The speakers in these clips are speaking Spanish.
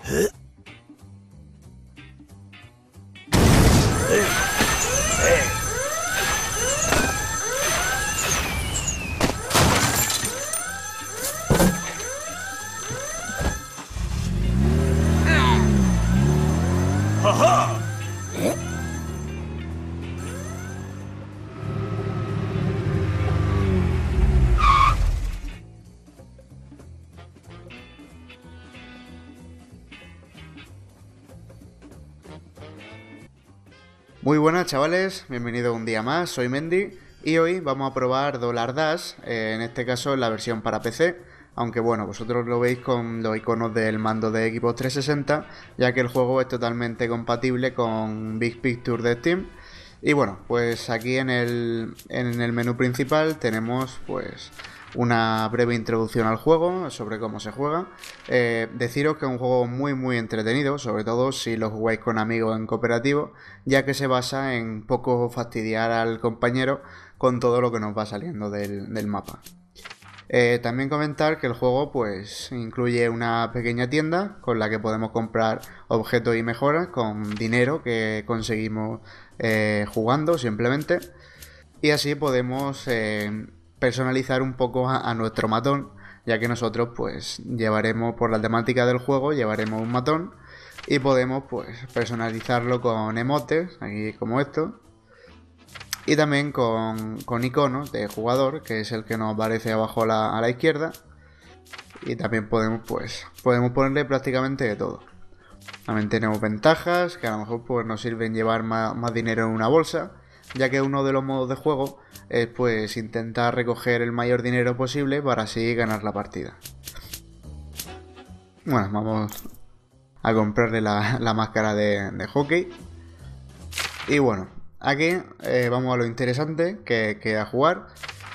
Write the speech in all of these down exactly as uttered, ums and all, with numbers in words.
Muy buenas chavales, bienvenidos un día más, soy Mendy y hoy vamos a probar Dollar Dash, eh, en este caso en la versión para P C, aunque bueno, vosotros lo veis con los iconos del mando de Xbox trescientos sesenta, ya que el juego es totalmente compatible con Big Picture de Steam. Y bueno, pues aquí en el, en el menú principal tenemos pues una breve introducción al juego, sobre cómo se juega. Eh, deciros que es un juego muy muy entretenido, sobre todo si lo jugáis con amigos en cooperativo, ya que se basa en poco fastidiar al compañero con todo lo que nos va saliendo del, del mapa. Eh, también comentar que el juego pues incluye una pequeña tienda con la que podemos comprar objetos y mejoras con dinero que conseguimos eh, jugando simplemente, y así podemos eh, personalizar un poco a, a nuestro matón, ya que nosotros pues llevaremos, por la temática del juego, llevaremos un matón y podemos pues personalizarlo con emotes, aquí como esto, y también con, con iconos de jugador, que es el que nos aparece abajo a la, a la izquierda. Y también podemos pues podemos ponerle prácticamente de todo. También tenemos ventajas que a lo mejor pues nos sirven llevar más, más dinero en una bolsa, ya que uno de los modos de juego es pues intentar recoger el mayor dinero posible para así ganar la partida. Bueno, vamos a comprarle la, la máscara de, de hockey. Y bueno, aquí eh, vamos a lo interesante que, que a jugar.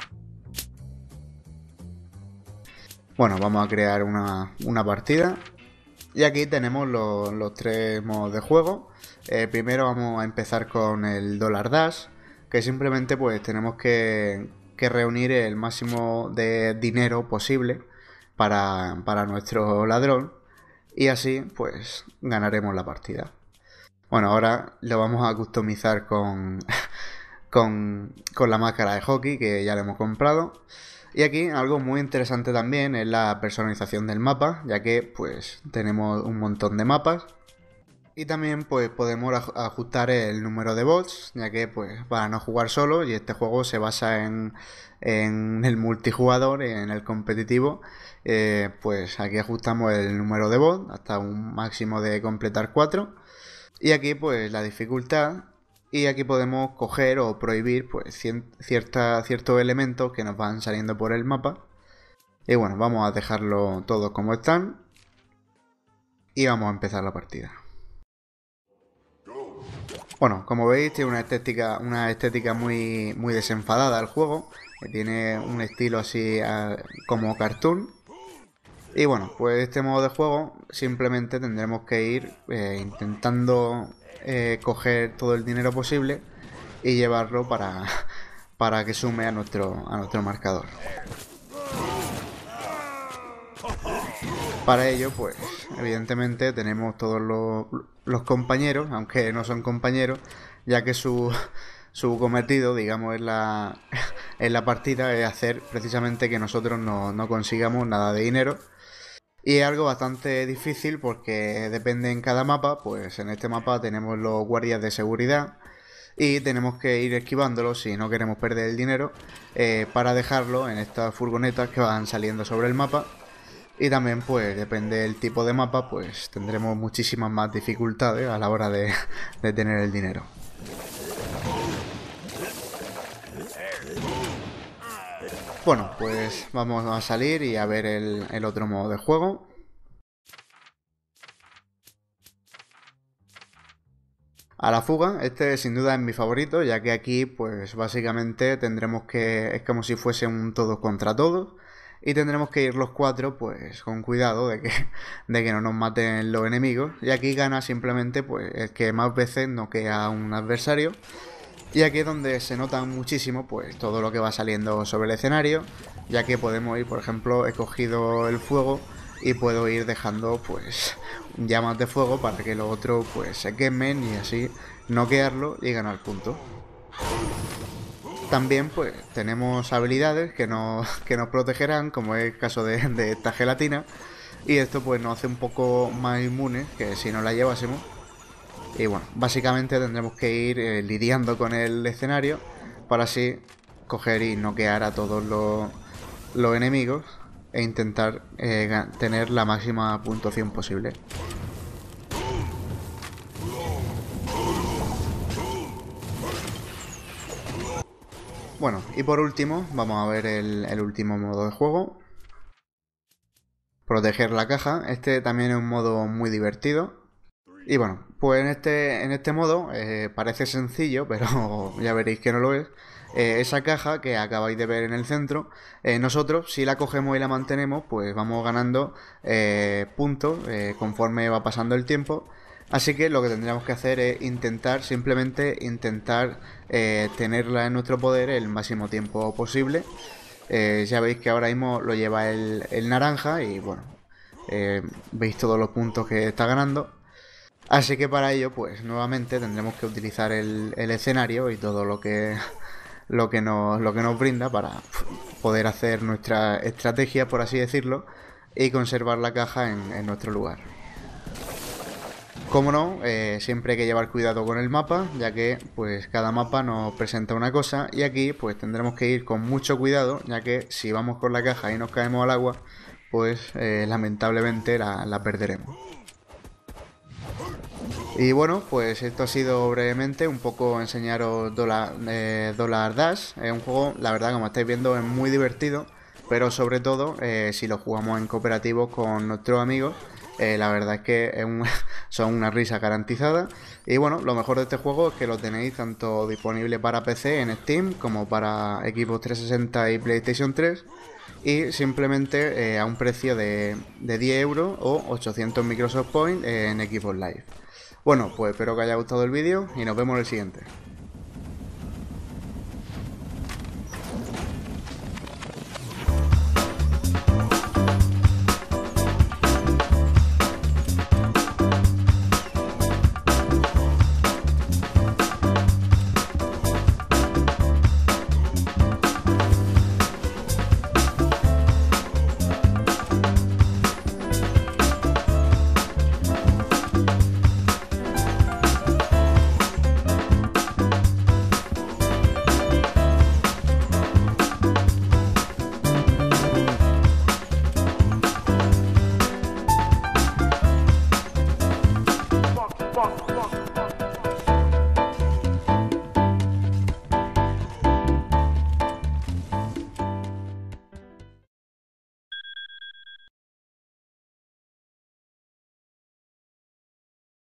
Bueno, vamos a crear una, una partida. Y aquí tenemos los, los tres modos de juego. Eh, primero vamos a empezar con el Dollar Dash, que simplemente pues tenemos que, que reunir el máximo de dinero posible para, para nuestro ladrón. Y así pues ganaremos la partida. Bueno, ahora lo vamos a customizar con, con, con la máscara de hockey que ya le hemos comprado. Y aquí algo muy interesante también es la personalización del mapa, ya que pues tenemos un montón de mapas. Y también pues podemos ajustar el número de bots, ya que pues para no jugar solo, y este juego se basa en, en el multijugador, en el competitivo, eh, pues aquí ajustamos el número de bots hasta un máximo de completar cuatro. Y aquí pues la dificultad, y aquí podemos coger o prohibir pues cierta, ciertos elementos que nos van saliendo por el mapa. Y bueno, vamos a dejarlo todo como están y vamos a empezar la partida. Bueno, como veis tiene una estética, una estética muy, muy desenfadada el juego, que tiene un estilo así uh, como cartoon. Y bueno, pues este modo de juego simplemente tendremos que ir eh, intentando eh, coger todo el dinero posible y llevarlo para, para que sume a nuestro, a nuestro marcador. Para ello, pues evidentemente tenemos todos los, los compañeros, aunque no son compañeros, ya que su, su cometido, digamos, en la, en la partida es hacer precisamente que nosotros no, no consigamos nada de dinero. Y es algo bastante difícil porque depende en cada mapa, pues en este mapa tenemos los guardias de seguridad y tenemos que ir esquivándolos si no queremos perder el dinero, eh, para dejarlo en estas furgonetas que van saliendo sobre el mapa. Y también pues depende del tipo de mapa, pues tendremos muchísimas más dificultades a la hora de, de tener el dinero. Bueno, pues vamos a salir y a ver el, el otro modo de juego. A la fuga, este sin duda es mi favorito, ya que aquí pues básicamente tendremos que, es como si fuese un todos contra todos, y tendremos que ir los cuatro pues con cuidado de que, de que no nos maten los enemigos, y aquí gana simplemente pues el que más veces noquea a un adversario. Y aquí es donde se nota muchísimo pues todo lo que va saliendo sobre el escenario, ya que podemos ir, por ejemplo, he cogido el fuego y puedo ir dejando pues llamas de fuego para que los otros pues se quemen y así noquearlo y ganar puntos. También pues tenemos habilidades que nos, que nos protegerán, como es el caso de, de esta gelatina, y esto pues nos hace un poco más inmunes que si no la llevásemos. Y bueno, básicamente tendremos que ir eh, lidiando con el escenario para así coger y noquear a todos los, los enemigos e intentar eh, tener la máxima puntuación posible. Bueno, y por último vamos a ver el, el último modo de juego. Proteger la caja. Este también es un modo muy divertido. Y bueno, pues en este, en este modo eh, parece sencillo, pero ya veréis que no lo es. Eh, esa caja que acabáis de ver en el centro, eh, nosotros si la cogemos y la mantenemos, pues vamos ganando eh, puntos eh, conforme va pasando el tiempo. Así que lo que tendríamos que hacer es intentar, simplemente intentar eh, tenerla en nuestro poder el máximo tiempo posible. Eh, ya veis que ahora mismo lo lleva el, el naranja y bueno, eh, veis todos los puntos que está ganando. Así que para ello, pues nuevamente tendremos que utilizar el, el escenario y todo lo que, lo, que nos, lo que nos brinda para poder hacer nuestra estrategia, por así decirlo, y conservar la caja en, en nuestro lugar. Como no, eh, siempre hay que llevar cuidado con el mapa, ya que pues cada mapa nos presenta una cosa y aquí pues tendremos que ir con mucho cuidado, ya que si vamos con la caja y nos caemos al agua, pues eh, lamentablemente la, la perderemos. Y bueno, pues esto ha sido brevemente un poco enseñaros Dollar, eh, Dollar Dash. Es un juego, la verdad, como estáis viendo, es muy divertido, pero sobre todo eh, si lo jugamos en cooperativo con nuestros amigos, eh, la verdad es que es un, son una risa garantizada. Y bueno, lo mejor de este juego es que lo tenéis tanto disponible para P C en Steam como para Xbox trescientos sesenta y PlayStation tres. Y simplemente eh, a un precio de, de diez euros o ochocientos Microsoft Points en Xbox Live. Bueno, pues espero que os haya gustado el vídeo y nos vemos en el siguiente.